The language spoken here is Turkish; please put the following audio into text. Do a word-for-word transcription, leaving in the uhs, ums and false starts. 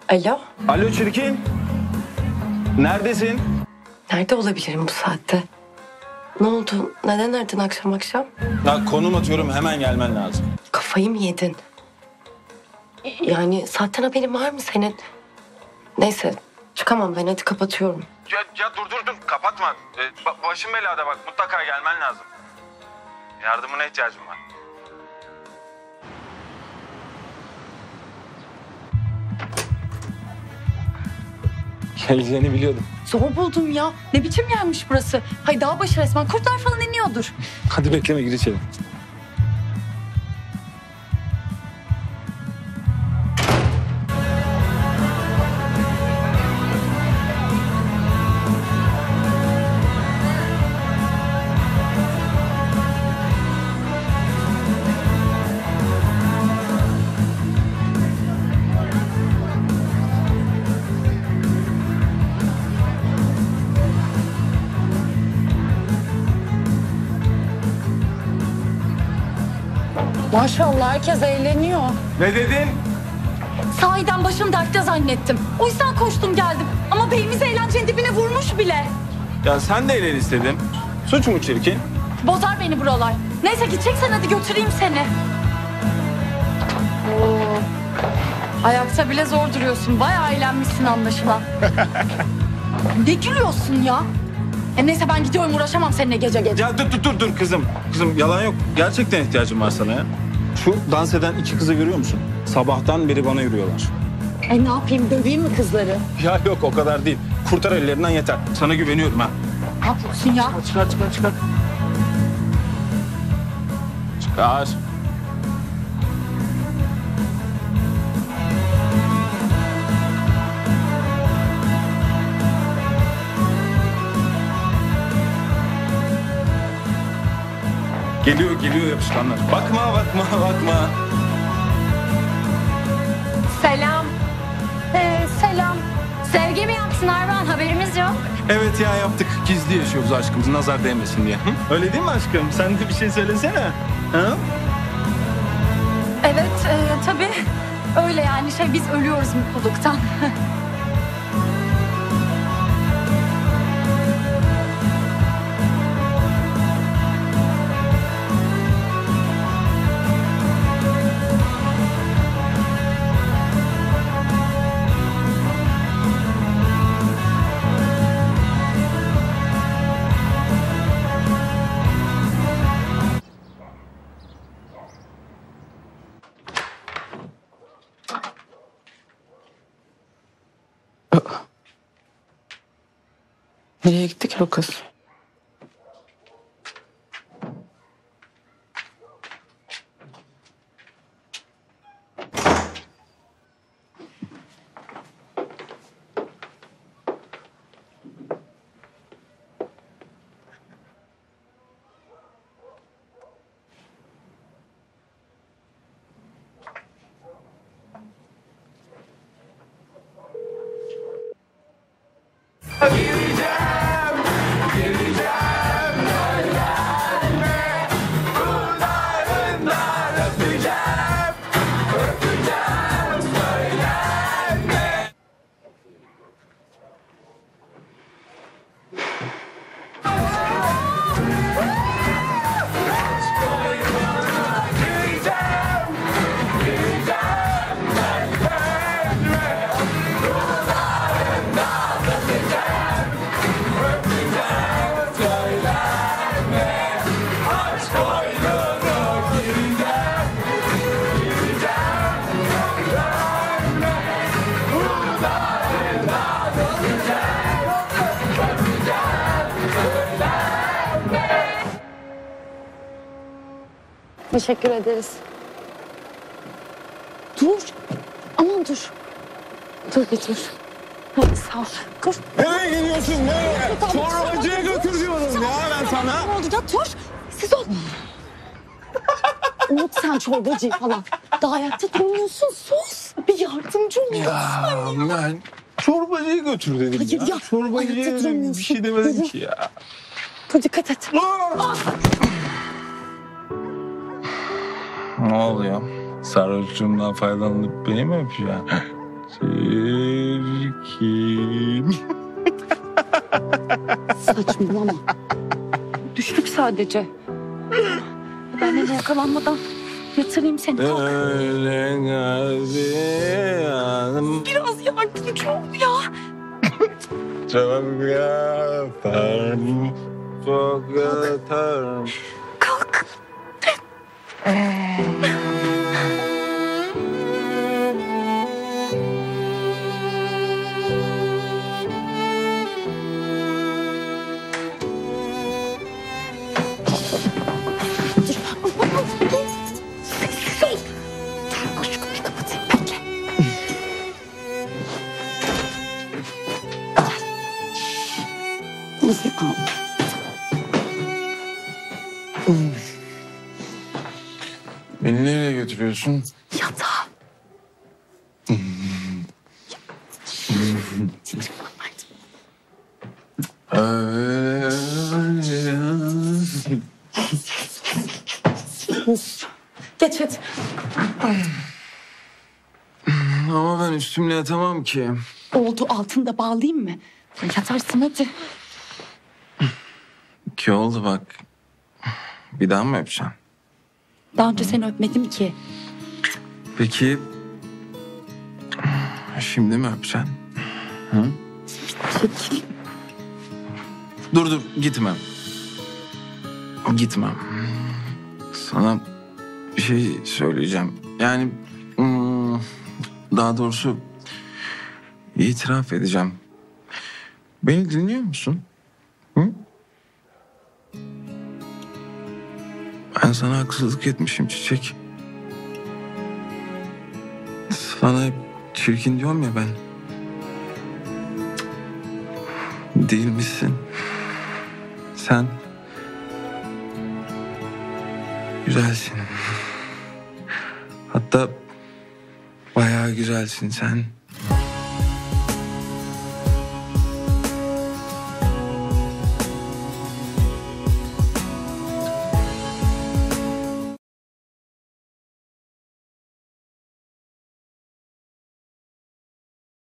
Alo? Alo Çirkin. Neredesin? Nerede olabilirim bu saatte? Ne oldu? Neden aradın akşam akşam? Ya konum atıyorum, hemen gelmen lazım. Kafayı mı yedin? Yani saatten haberin var mı senin? Neyse çıkamam ben, hadi kapatıyorum. Ya, ya dur dur dur kapatma. Ee, ba- başım belada bak, mutlaka gelmen lazım. Yardımına ihtiyacım var. Geleceğini biliyordum. Zor buldum ya. Ne biçim yermiş burası? Hay dağ başı resmen. Kurtlar falan iniyordur. Hadi bekleme, gir içeri. Maşallah herkes eğleniyor. Ne dedin? Sahiden başım dertte zannettim. O yüzden koştum geldim. Ama beyimiz eğlencenin dibine vurmuş bile. Ya sen de eğlen istedin. Suç mu Çirkin? Bozar beni buralar. Neyse gideceksen hadi götüreyim seni. Oo. Ayakta bile zor duruyorsun. Bayağı eğlenmişsin anlaşılan. Ne gülüyorsun ya? E neyse ben gidiyorum, uğraşamam seninle gece gece. Ya dur dur dur dur kızım. Kızım yalan yok. Gerçekten ihtiyacım var sana ya. Şu dans eden iki kızı görüyor musun? Sabahtan beri bana yürüyorlar. E ne yapayım, döveyim mi kızları? Ya yok, o kadar değil. Kurtar ellerinden yeter. Sana güveniyorum ha. Ne yapıyorsun ya? Çıkar çıkar çıkar. Çıkar. Geliyor geliyor yapışkanlar. Bakma bakma bakma. Selam. Ee, selam. Sevgi mi yapsın Arvan? Haberimiz yok. Evet ya, yaptık. Gizli yaşıyoruz aşkımız, nazar değmesin diye. Hı? Öyle değil mi aşkım? Sen de bir şey söylesene. Ha? Evet e, tabii. Öyle yani şey, biz ölüyoruz mutluluktan. Nereye gitti ki bu kız? Teşekkür ederiz. Dur. Aman dur. Dur bir dur. Hadi sağ ol. Koş. Nereye gidiyorsun? Nereye? Çorbacıya götür diyorum ya ben sana. Ne oldu ya? Dur. Siz ol. Unut sen çorbacıyı falan. Daha ayakta durmuyorsun. Sus. Bir yardımcı ol. Ya ben çorbacıya götür dedim. Hayır ya. ya, Çorbacıya ayakta dedim. duramıyorsun. Bir şey demedim Yürü. ki ya. Dur dikkat et. Ne oluyor? Sarhoşluğumdan faydalanıp beni mi öpeceksin? Çirkin. Saçmalama. Düştük sadece. Ben de yakalanmadan yatırayım seni. Kalk. Öyle gardiyanım. Biraz yardımcı ol ya. Çok yaparım. Çok yatarım. Kalk. Şu kapıyı kapatayım. Bekle. Nasıl al? Beni nereye götürüyorsun? Yatağa. Geç hadi. Ama ben üstümle yatamam ki. Oldu, altında bağlayayım mı? Yatarsın hadi. Ki oldu bak. Bir daha mı yapacaksın? Daha önce seni öpmedim ki. Peki şimdi mi öpeceksin? Hı? Çekil. Dur dur gitmem. Gitmem. Sana bir şey söyleyeceğim. Yani hmm, daha doğrusu itiraf edeceğim. Beni dinliyor musun? Hı? Ben sana haksızlık etmişim Çiçek. Sana hep çirkin diyorum ya ben. Değil misin? Sen güzelsin. Hatta bayağı güzelsin sen.